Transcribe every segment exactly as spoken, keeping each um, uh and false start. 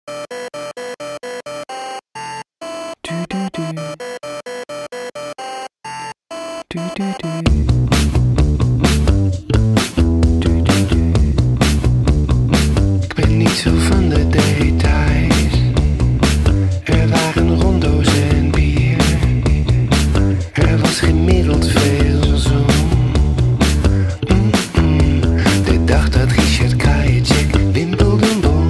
Ik ben niet zo van de details. Er waren rondo's en bier. Er was gemiddeld veel zon. Mm-mm. De dag dat Richard Krajicek Wimbledon won.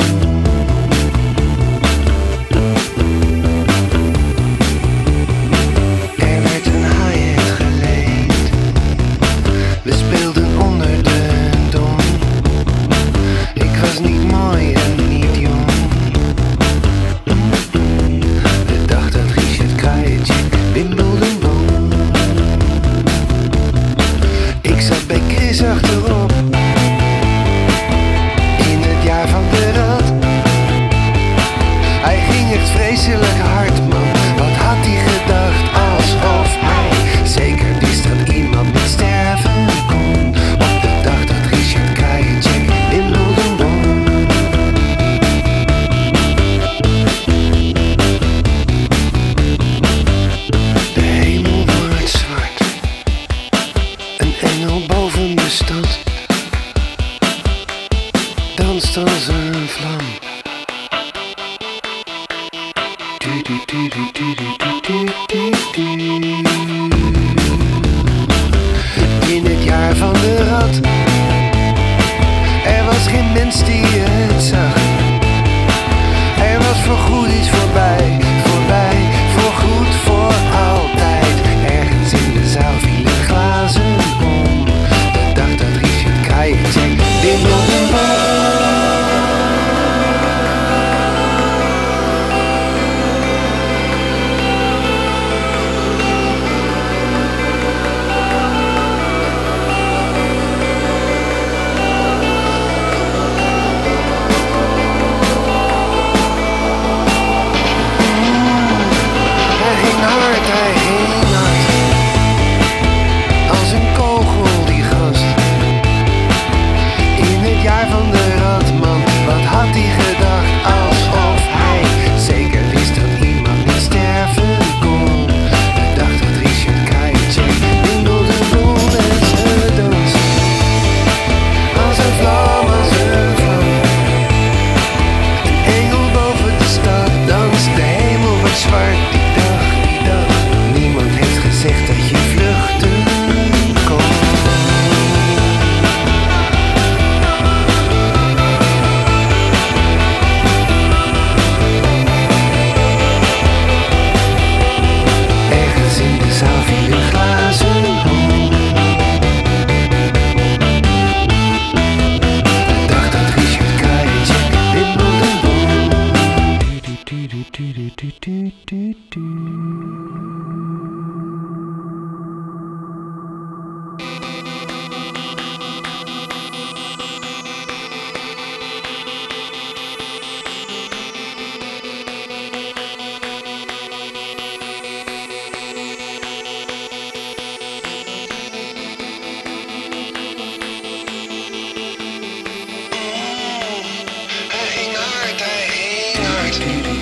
Er werd een high-end geleend. We speelden onder de dom. Ik was niet mooi en niet jong. Mm-mm. De dag dat Richard Krajicek Wimbledon won. Ik zat bij Chris achterop. In het jaar van de rat. Hij ging echt vreselijk hard, man. Wat had hij gedacht? Alsof hij zeker wist dat iemand niet sterven kon. Op de dag dat Richard Krajicek Wimbledon won. De hemel wordt zwart. Een engel boven de stad danst als een vlam. Du, du, du, du, du, du, du, du, du. In het jaar van de rat. Er was geen mens die het zag. Er was voorgoed iets voorbij. Voorbij, voorgoed, voor altijd. Ergens in de zaal vielen glazen om. De dag dat Richard Krajicek Wimbledon won. Hij ging hard, hij ging hard.